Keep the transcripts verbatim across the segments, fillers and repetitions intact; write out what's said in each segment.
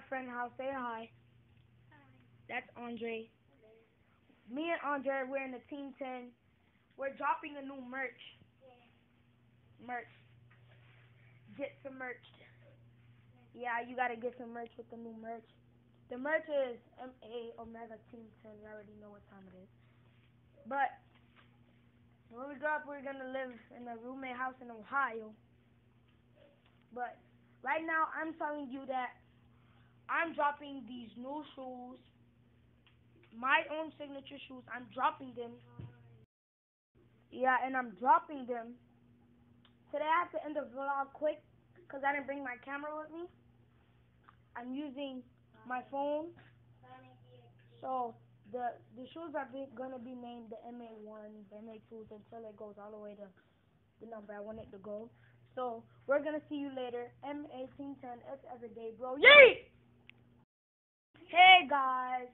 friend house. Say hi. That's Andre. Me and Andre are wearing the Team ten. We're dropping a new merch. Merch. Get some merch. Yeah, you gotta get some merch with the new merch. The merch is M A Omega Team ten. You already know what time it is. But when we grow up, we're gonna live in a roommate house in Ohio. But right now, I'm telling you that I'm dropping these new shoes, my own signature shoes. I'm dropping them. Yeah, and I'm dropping them. Today I have to end the vlog quick because I didn't bring my camera with me. I'm using my phone. So the the shoes are be, gonna be named the M A one, the M A twos until it goes all the way to the number I want it to go. So we're gonna see you later. M A Team ten, it's everyday, bro. Yay! Hey guys.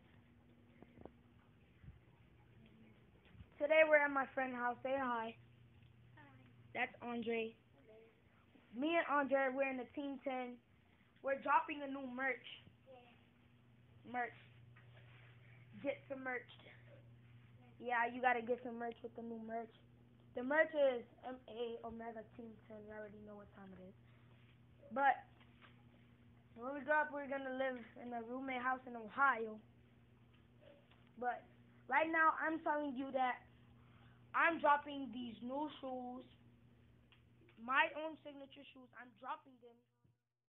Today we're at my friend's house. Say hi. That's Andre. Me and Andre are wearing the Team ten. We're dropping a new merch. Merch. Get some merch. Yeah, you gotta get some merch with the new merch. The merch is M A Omega Team ten. You already know what time it is. But when we grow up, we're gonna live in a roommate house in Ohio. But right now, I'm telling you that I'm dropping these new shoes, my own signature shoes. I'm dropping them.